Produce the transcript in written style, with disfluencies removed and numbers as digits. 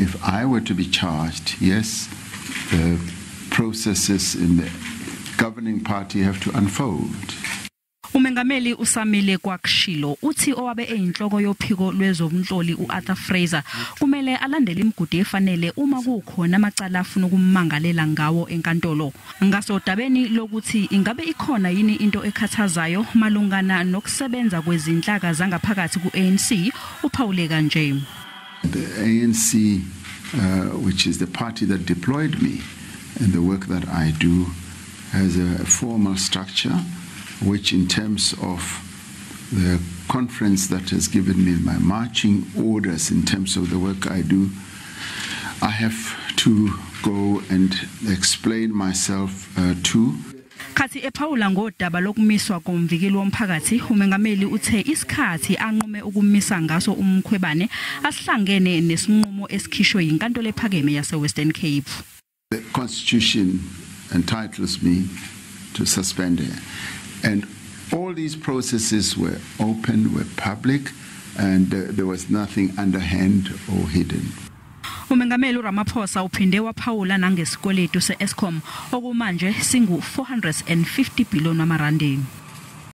if I were to be charged, yes, the processes in the governing party have to unfold. Umengameli usamile kwakushilo uthi owabe eyinhloko yophiko lwezomhloli uArthur Fraser kumele alandele imigudu efanele uma kukhona amacala afuna ukummangalela ngawo enkantolo. Ngasodabeni lokuthi ingabe ikhona yini into ekhathazayo malungana nokusebenza kwezinhlaka zangaphakathi kuANC uphawule kanje. The ANC, which is the party that deployed me and the work that I do, has a formal structure which in terms of the conference that has given me my marching orders in terms of the work I do, I have to go and explain myself to. Khathi ephawula ngodaba lokumiswa komvikeli womphakathi umengameli uthe isikhathi anqume ukumisa ngaso umkhwebane asihlangene nesinqumo esikhishwe yinkantolo ephakeme yase Western Cape. The constitution entitles me to suspend her. And all these processes were open, were public, and there was nothing underhand or hidden. Umengameli Ramaphosa uphinde waphawula nangesikweletu seEskom okumanje singu 450 billion amarandi.